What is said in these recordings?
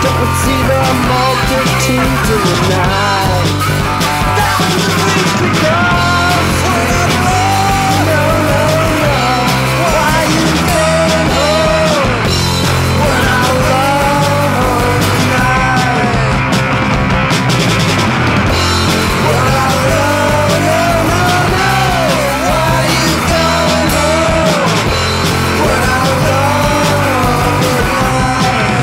Don't see the multitudes in the night. That's the reach because no, no, no. Why you came home when I love tonight? When I love, no, no, no. Why you coming home when I love tonight?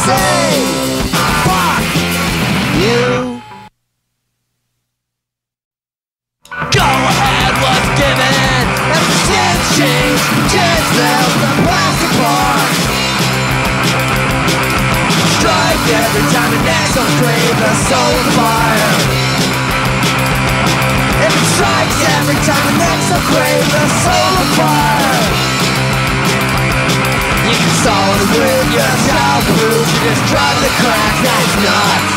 say, fuck you. Go ahead, what's given? And the shit changed, kids left the plastic park. Strike every time the next one crave the soul of fire. If it strikes every time the next one crave the soul of fire. You can solve it with your childhood, you just drive the crack that's nuts.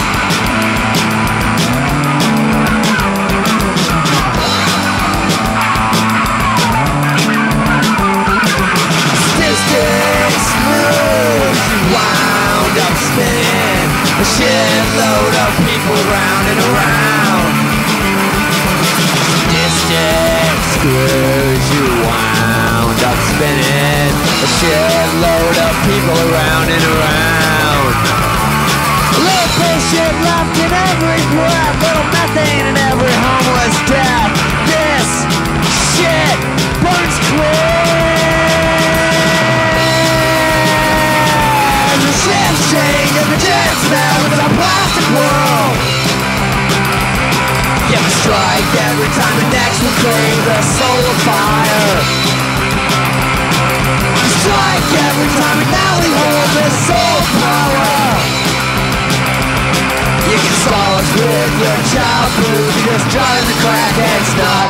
Statistics moves, you wound up spinning a shitload of people round and around. Statistics screws, you wound up spinning a shitload of people around and around. A little bullshit left in every breath, little methane in every homeless death. This shit burns clear. The shit's changed and the jet's now with a plastic world. You can strike every time the next will crave the soul of fire. You strike every time and now we hold this soul power. You can solace with your childhood, you just drive the crackheads nuts.